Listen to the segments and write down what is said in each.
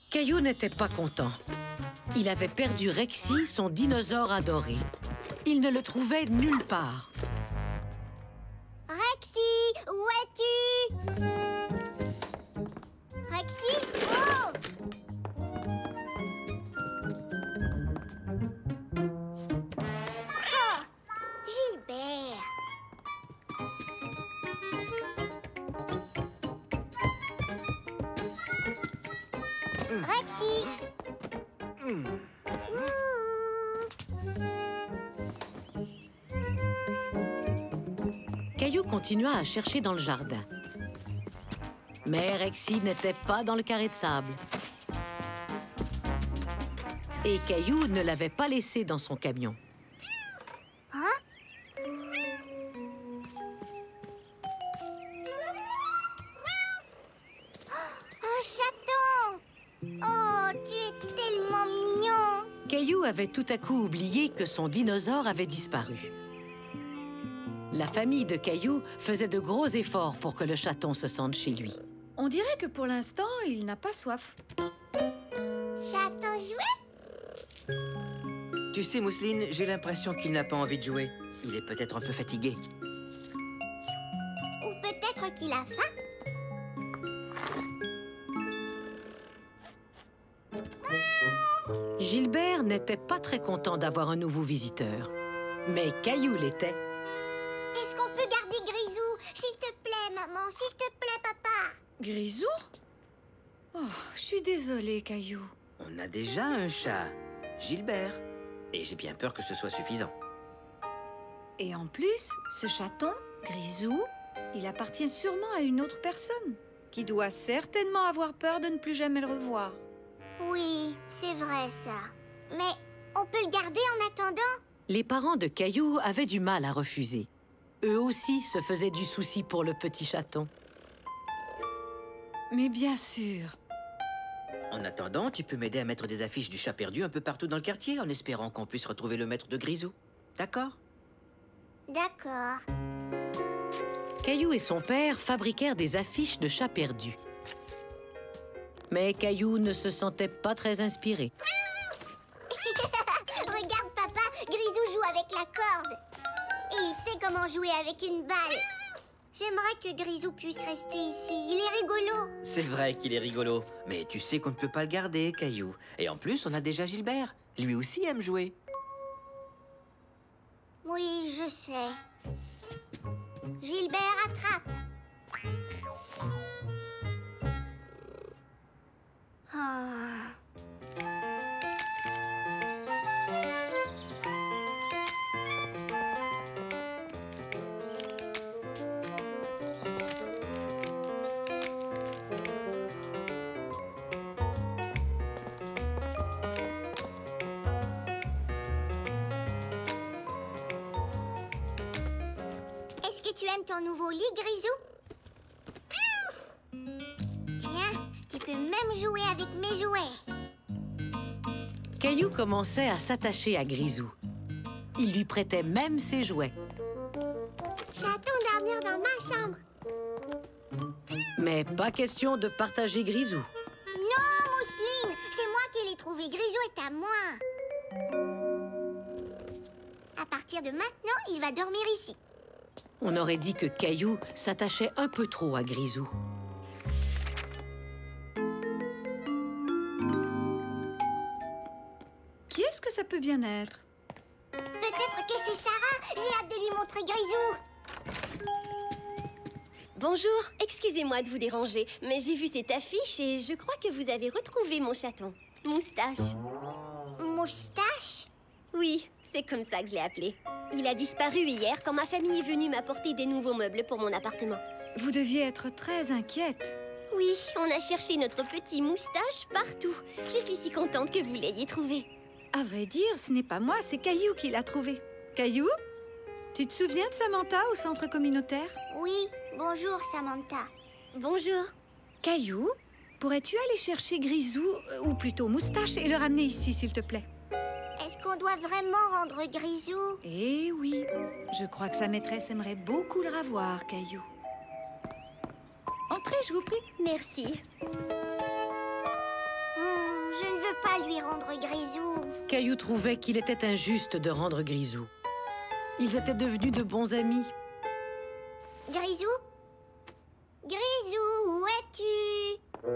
Caillou n'était pas content. Il avait perdu Rexy, son dinosaure adoré. Il ne le trouvait nulle part. Rexy, où es-tu? Rexy, oh! Oh, Gilbert. Rexy. Caillou continua à chercher dans le jardin. Mais Rexy n'était pas dans le carré de sable. Et Caillou ne l'avait pas laissé dans son camion. Hein? Un chaton! Oh, tu es tellement mignon! Caillou avait tout à coup oublié que son dinosaure avait disparu. La famille de Caillou faisait de gros efforts pour que le chaton se sente chez lui. On dirait que pour l'instant, il n'a pas soif. Chaton jouet? Tu sais, Mousseline, j'ai l'impression qu'il n'a pas envie de jouer. Il est peut-être un peu fatigué. Ou peut-être qu'il a faim? Gilbert n'était pas très content d'avoir un nouveau visiteur. Mais Caillou l'était. Est-ce qu'on peut garder Grisou? S'il te plaît, maman, s'il te plaît, papa. Grisou? Oh, je suis désolée, Caillou. On a déjà un chat, Gilbert. Et j'ai bien peur que ce soit suffisant. Et en plus, ce chaton, Grisou, il appartient sûrement à une autre personne, qui doit certainement avoir peur de ne plus jamais le revoir. Oui, c'est vrai, ça. Mais on peut le garder en attendant? Les parents de Caillou avaient du mal à refuser. Eux aussi se faisaient du souci pour le petit chaton. Mais bien sûr. En attendant, tu peux m'aider à mettre des affiches du chat perdu un peu partout dans le quartier, en espérant qu'on puisse retrouver le maître de Grisou. D'accord? D'accord. Caillou et son père fabriquèrent des affiches de chats perdus. Mais Caillou ne se sentait pas très inspiré. Regarde, papa, Grisou joue avec la corde. Et il sait comment jouer avec une balle. J'aimerais que Grisou puisse rester ici. Il est rigolo. C'est vrai qu'il est rigolo. Mais tu sais qu'on ne peut pas le garder, Caillou. Et en plus, on a déjà Gilbert. Lui aussi aime jouer. Oui, je sais. Gilbert, attrape. Ah. Est-ce que tu aimes ton nouveau lit, Grisou? Tiens, tu peux même jouer avec mes jouets. Caillou commençait à s'attacher à Grisou. Il lui prêtait même ses jouets. J'attends dormir dans ma chambre. Mais pas question de partager Grisou. Non, Mousseline, c'est moi qui l'ai trouvé. Grisou est à moi. À partir de maintenant, il va dormir ici. On aurait dit que Caillou s'attachait un peu trop à Grisou. Qui est-ce que ça peut bien être? Peut-être que c'est Sarah. J'ai hâte de lui montrer Grisou. Bonjour, excusez-moi de vous déranger, mais j'ai vu cette affiche et je crois que vous avez retrouvé mon chaton. Moustache. Moustache? Oui, c'est comme ça que je l'ai appelé. Il a disparu hier quand ma famille est venue m'apporter des nouveaux meubles pour mon appartement. Vous deviez être très inquiète. Oui, on a cherché notre petit Moustache partout. Je suis si contente que vous l'ayez trouvé. À vrai dire, ce n'est pas moi, c'est Caillou qui l'a trouvé. Caillou, tu te souviens de Samantha au centre communautaire? Oui, bonjour, Samantha. Bonjour. Caillou, pourrais-tu aller chercher Grisou, ou plutôt Moustache, et le ramener ici, s'il te plaît? Est-ce qu'on doit vraiment rendre Grisou? Eh oui, je crois que sa maîtresse aimerait beaucoup le revoir, Caillou. Entrez, je vous prie. Merci. pas lui rendre Grisou. Caillou trouvait qu'il était injuste de rendre Grisou. Ils étaient devenus de bons amis. Grisou? Grisou, où es-tu?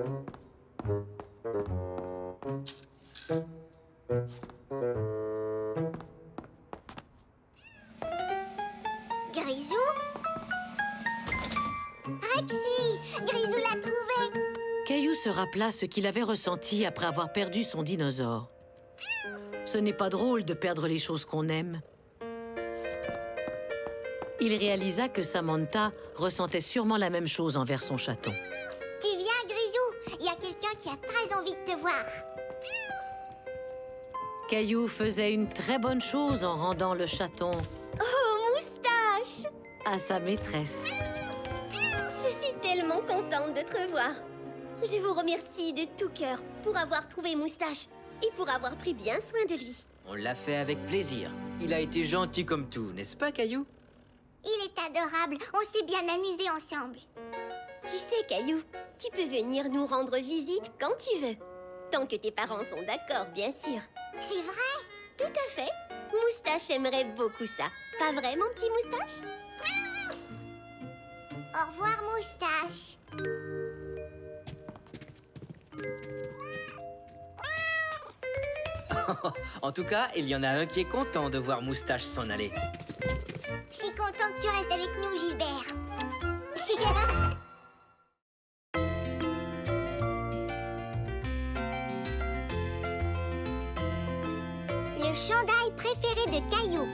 Grisou? Rexy! Grisou l'a trouvé! Caillou se rappela ce qu'il avait ressenti après avoir perdu son dinosaure. Ce n'est pas drôle de perdre les choses qu'on aime. Il réalisa que Samantha ressentait sûrement la même chose envers son chaton. Tu viens, Grisou? Il y a quelqu'un qui a très envie de te voir. Caillou faisait une très bonne chose en rendant le chaton Oh, Moustache! à sa maîtresse. Je suis tellement contente de te revoir. Je vous remercie de tout cœur pour avoir trouvé Moustache et pour avoir pris bien soin de lui. On l'a fait avec plaisir. Il a été gentil comme tout, n'est-ce pas, Caillou? Il est adorable. On s'est bien amusés ensemble. Tu sais, Caillou, tu peux venir nous rendre visite quand tu veux. Tant que tes parents sont d'accord, bien sûr. C'est vrai? Tout à fait. Moustache aimerait beaucoup ça. Pas vrai, mon petit Moustache? Au revoir, Moustache. En tout cas, il y en a un qui est content de voir Moustache s'en aller. Je suis content que tu restes avec nous, Gilbert. Le chandail préféré de Caillou.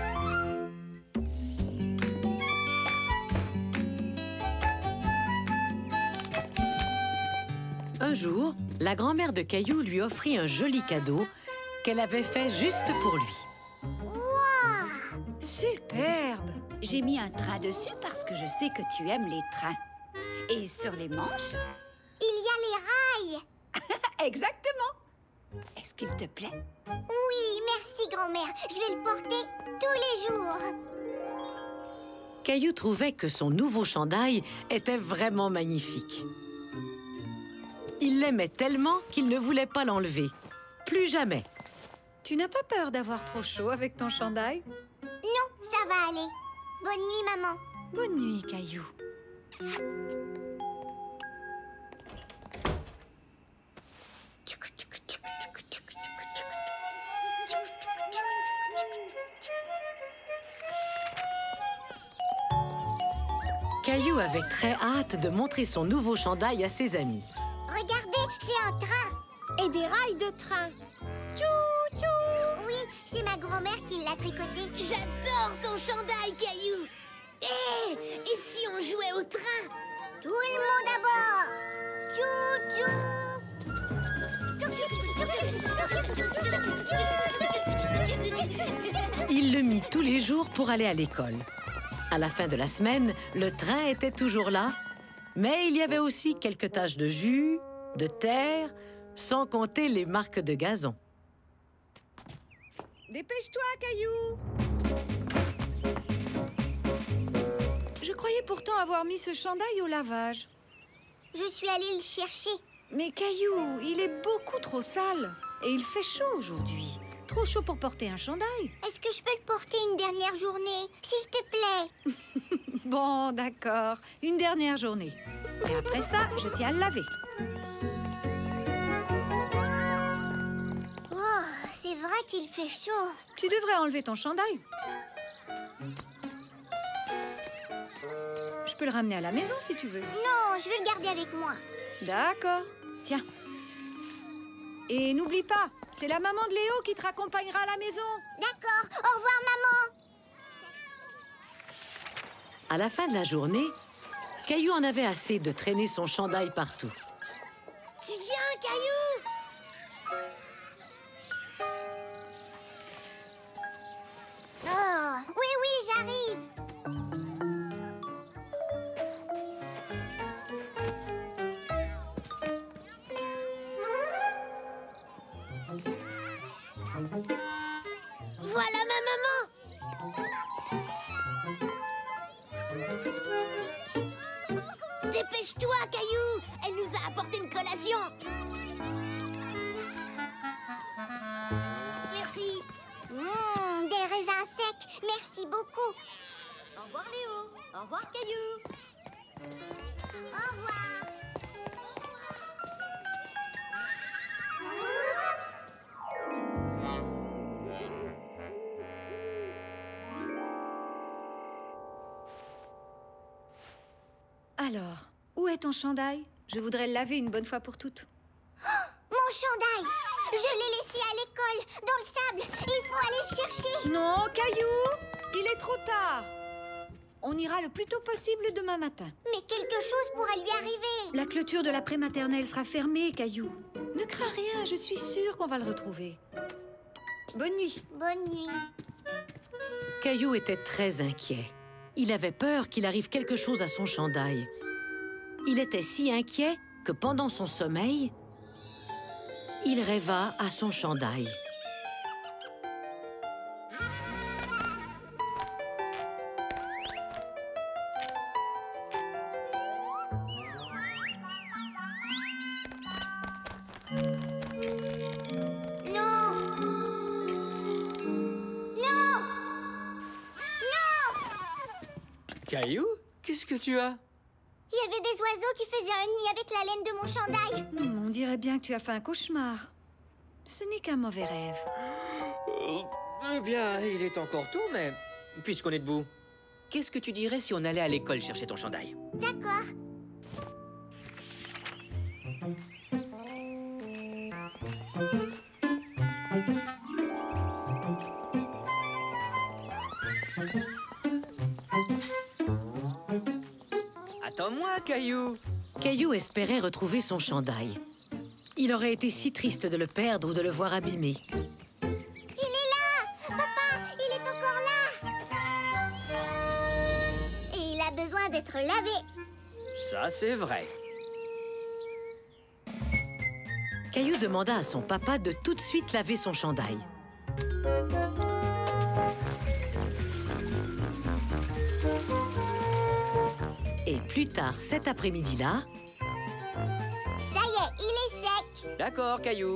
Un jour, la grand-mère de Caillou lui offrit un joli cadeau qu'elle avait fait juste pour lui. Wow! Superbe! J'ai mis un train dessus parce que je sais que tu aimes les trains. Et sur les manches? Il y a les rails. Exactement! Est-ce qu'il te plaît? Oui, merci, grand-mère. Je vais le porter tous les jours. Caillou trouvait que son nouveau chandail était vraiment magnifique. Il l'aimait tellement qu'il ne voulait pas l'enlever. Plus jamais. Tu n'as pas peur d'avoir trop chaud avec ton chandail? Non, ça va aller. Bonne nuit, maman. Bonne nuit, Caillou. Caillou avait très hâte de montrer son nouveau chandail à ses amis. Regardez, c'est un train. Et des rails de train. Tchou, tchou. Oui, c'est ma grand-mère qui l'a tricoté. J'adore ton chandail, Caillou. Et si on jouait au train? Tout le monde à bord. Tchou, tchou. Il le mit tous les jours pour aller à l'école. À la fin de la semaine, le train était toujours là, mais il y avait aussi quelques taches de jus, de terre, sans compter les marques de gazon. Dépêche-toi, Caillou! Je croyais pourtant avoir mis ce chandail au lavage. Je suis allée le chercher. Mais Caillou, il est beaucoup trop sale. Et il fait chaud aujourd'hui. Trop chaud pour porter un chandail. Est-ce que je peux le porter une dernière journée, s'il te plaît? Bon, d'accord. Une dernière journée. Et après ça, je tiens à le laver. Oh, c'est vrai qu'il fait chaud. Tu devrais enlever ton chandail. Je peux le ramener à la maison si tu veux. Non, je veux le garder avec moi. D'accord. Tiens. Et n'oublie pas, c'est la maman de Léo qui te raccompagnera à la maison. D'accord, au revoir, maman. À la fin de la journée, Caillou en avait assez de traîner son chandail partout. Tu viens, Caillou? Oh, oui, oui, j'arrive. Voilà ma maman. Dépêche-toi, Caillou. Elle nous a apporté une collation. Merci beaucoup. Au revoir Léo. Au revoir Caillou. Au revoir. Alors, où est ton chandail? Je voudrais le laver une bonne fois pour toutes. Mon chandail! Je l'ai laissé à l'école, dans le sable. Il faut aller le chercher. Non, Caillou, il est trop tard. On ira le plus tôt possible demain matin. Mais quelque chose pourrait lui arriver. La clôture de la prématernelle sera fermée, Caillou. Ne crains rien, je suis sûre qu'on va le retrouver. Bonne nuit. Bonne nuit. Caillou était très inquiet. Il avait peur qu'il arrive quelque chose à son chandail. Il était si inquiet que pendant son sommeil, il rêva à son chandail. Non! Non! Non! Caillou, qu'est-ce que tu as? Il y avait des oiseaux qui faisaient un nid avec la laine de mon chandail. On dirait bien que tu as fait un cauchemar. Ce n'est qu'un mauvais rêve. Eh bien, il est encore tôt, mais puisqu'on est debout, qu'est-ce que tu dirais si on allait à l'école chercher ton chandail? D'accord. Attends-moi, Caillou. Caillou espérait retrouver son chandail. Il aurait été si triste de le perdre ou de le voir abîmé. Il est là! Papa, il est encore là! Et il a besoin d'être lavé. Ça, c'est vrai. Caillou demanda à son papa de tout de suite laver son chandail. Et plus tard cet après-midi-là, Ça y est, il est sec. D'accord, Caillou.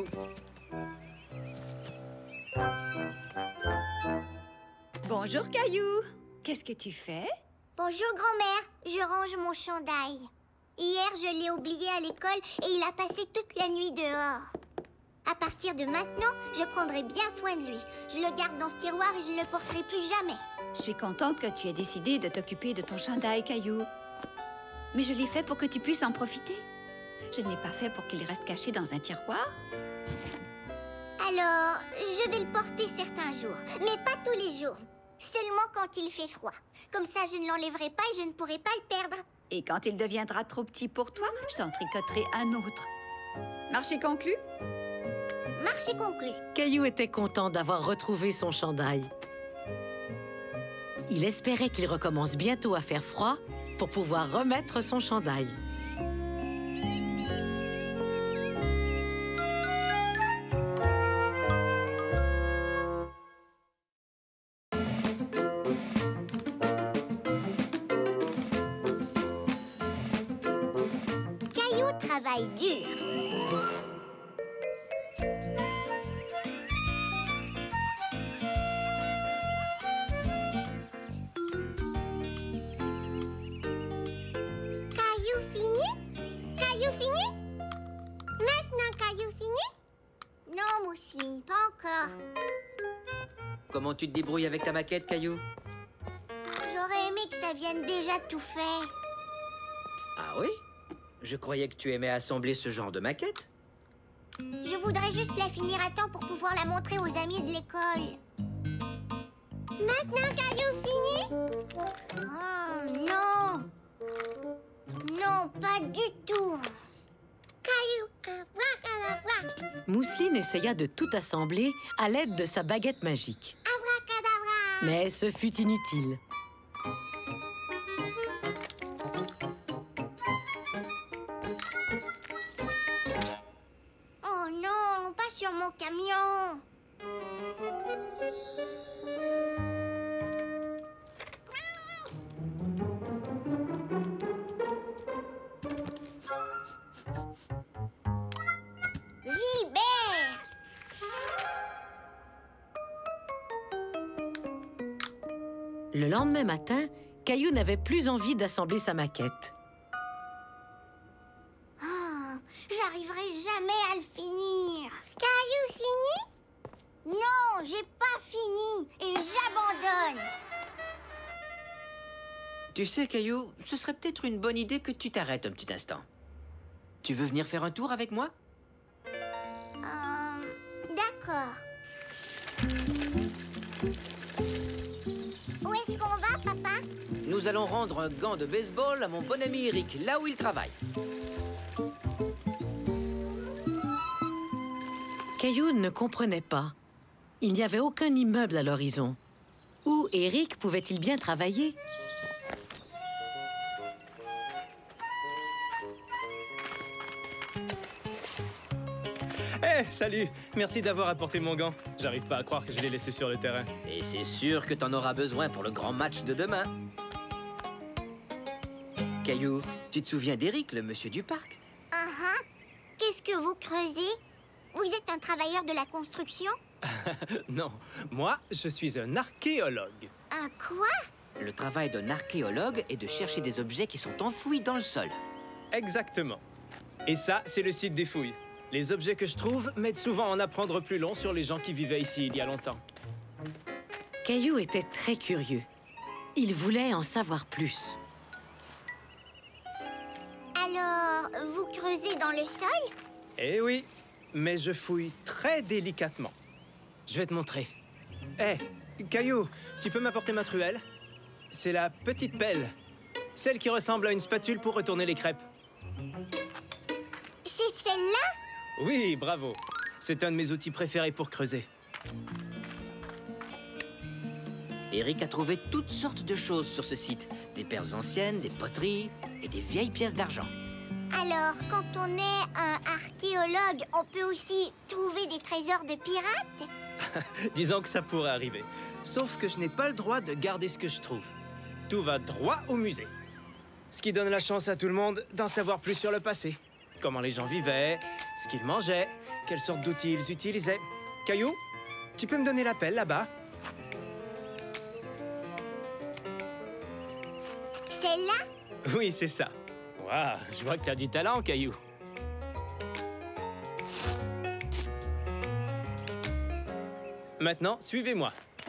Bonjour, Caillou. Qu'est-ce que tu fais? Bonjour, grand-mère. Je range mon chandail. Hier, je l'ai oublié à l'école et il a passé toute la nuit dehors. À partir de maintenant, je prendrai bien soin de lui. Je le garde dans ce tiroir et je ne le porterai plus jamais. Je suis contente que tu aies décidé de t'occuper de ton chandail, Caillou. Mais je l'ai fait pour que tu puisses en profiter. Je ne l'ai pas fait pour qu'il reste caché dans un tiroir. Alors, je vais le porter certains jours, mais pas tous les jours. Seulement quand il fait froid. Comme ça, je ne l'enlèverai pas et je ne pourrai pas le perdre. Et quand il deviendra trop petit pour toi, je t'en tricoterai un autre. Marché conclu? Marché conclu. Caillou était content d'avoir retrouvé son chandail. Il espérait qu'il recommence bientôt à faire froid pour pouvoir remettre son chandail. Caillou travaille dur. Caillou fini? Caillou fini? Maintenant, Caillou fini? Non, Mousseline, pas encore. Comment tu te débrouilles avec ta maquette, Caillou? J'aurais aimé que ça vienne déjà tout fait. Ah oui? Je croyais que tu aimais assembler ce genre de maquette. Je voudrais juste la finir à temps pour pouvoir la montrer aux amis de l'école. Maintenant, Caillou fini? Oh, non! Non, pas du tout. Caillou, abracadabra, Mousseline essaya de tout assembler à l'aide de sa baguette magique. abracadabra. Mais ce fut inutile. Oh non, pas sur mon camion. Gilbert! Le lendemain matin, Caillou n'avait plus envie d'assembler sa maquette. Oh, j'arriverai jamais à le finir. Caillou fini? Non, j'ai pas fini et j'abandonne. Tu sais, Caillou, ce serait peut-être une bonne idée que tu t'arrêtes un petit instant. Tu veux venir faire un tour avec moi? D'accord. Où est-ce qu'on va, papa? Nous allons rendre un gant de baseball à mon bon ami Eric, là où il travaille. Caillou ne comprenait pas. Il n'y avait aucun immeuble à l'horizon. Où Eric pouvait-il bien travailler? Hé, salut! Merci d'avoir apporté mon gant. J'arrive pas à croire que je l'ai laissé sur le terrain. Et c'est sûr que t'en auras besoin pour le grand match de demain. Caillou, tu te souviens d'Eric, le monsieur du parc? Qu'est-ce que vous creusez? Vous êtes un travailleur de la construction? Non, moi, je suis un archéologue. Un quoi? Le travail d'un archéologue est de chercher des objets qui sont enfouis dans le sol. Exactement. Et ça, c'est le site des fouilles. Les objets que je trouve m'aident souvent à en apprendre plus long sur les gens qui vivaient ici il y a longtemps. Caillou était très curieux. Il voulait en savoir plus. Alors, vous creusez dans le sol? Eh oui, mais je fouille très délicatement. Je vais te montrer. Hé, Caillou, tu peux m'apporter ma truelle? C'est la petite pelle. Celle qui ressemble à une spatule pour retourner les crêpes. C'est celle-là? Oui, bravo. C'est un de mes outils préférés pour creuser. Eric a trouvé toutes sortes de choses sur ce site. Des paires anciennes, des poteries et des vieilles pièces d'argent. Alors, quand on est un archéologue, on peut aussi trouver des trésors de pirates? Disons que ça pourrait arriver. Sauf que je n'ai pas le droit de garder ce que je trouve. Tout va droit au musée. Ce qui donne la chance à tout le monde d'en savoir plus sur le passé. Comment les gens vivaient, ce qu'ils mangeaient, quelles sortes d'outils ils utilisaient. Caillou, tu peux me donner la pelle là-bas? Celle-là? Oui, c'est ça. Waouh, je vois que tu as du talent, Caillou. Maintenant, suivez-moi.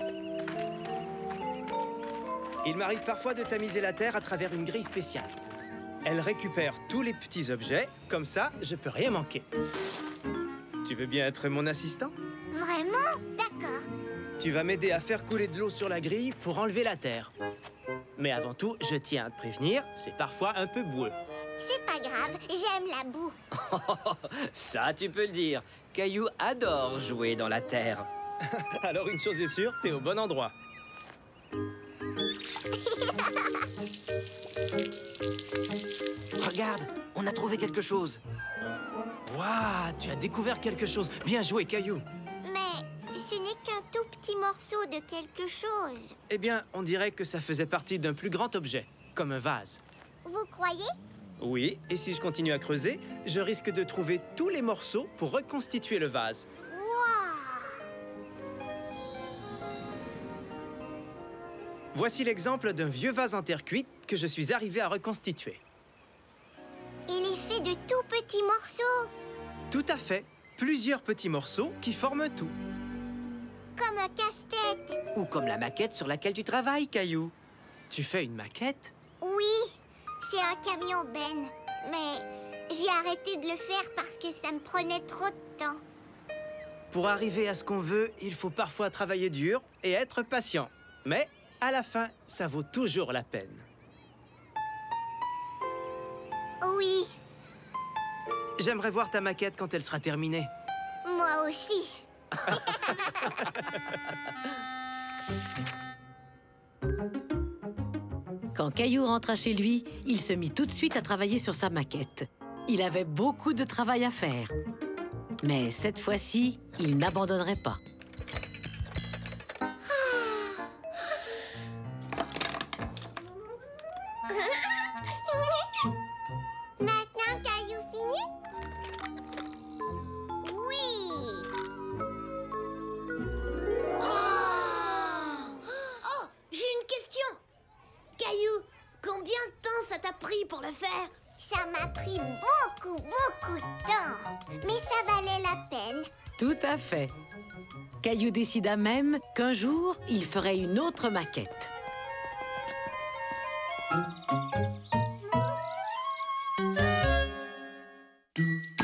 Il m'arrive parfois de tamiser la terre à travers une grille spéciale. Elle récupère tous les petits objets, comme ça, je peux rien manquer. Tu veux bien être mon assistant? Vraiment? D'accord. Tu vas m'aider à faire couler de l'eau sur la grille pour enlever la terre. Mais avant tout, je tiens à te prévenir, c'est parfois un peu boueux. C'est pas grave, j'aime la boue. Ça, tu peux le dire. Caillou adore jouer dans la terre. Alors une chose est sûre, t'es au bon endroit. Regarde, on a trouvé quelque chose. Waouh, tu as découvert quelque chose. Bien joué, Caillou. Mais ce n'est qu'un tout petit morceau de quelque chose. Eh bien, on dirait que ça faisait partie d'un plus grand objet, comme un vase. Vous croyez? Oui, et si je continue à creuser, je risque de trouver tous les morceaux pour reconstituer le vase. Wow! Voici l'exemple d'un vieux vase en terre cuite que je suis arrivé à reconstituer. Il est fait de tout petits morceaux, Tout à fait. Plusieurs petits morceaux qui forment tout. comme un casse-tête. Ou comme la maquette sur laquelle tu travailles, Caillou. Tu fais une maquette? Oui, c'est un camion Ben. Mais j'ai arrêté de le faire parce que ça me prenait trop de temps. Pour arriver à ce qu'on veut, il faut parfois travailler dur et être patient. Mais à la fin, ça vaut toujours la peine. Oui, J'aimerais voir ta maquette quand elle sera terminée. moi aussi. Quand Caillou rentra chez lui, il se mit tout de suite à travailler sur sa maquette. Il avait beaucoup de travail à faire. Mais cette fois-ci, il n'abandonnerait pas. Maintenant, Caillou fini? Oui. Oh, j'ai une question. Ça m'a pris beaucoup de temps. Mais ça valait la peine. Tout à fait. Caillou décida même qu'un jour, il ferait une autre maquette. Do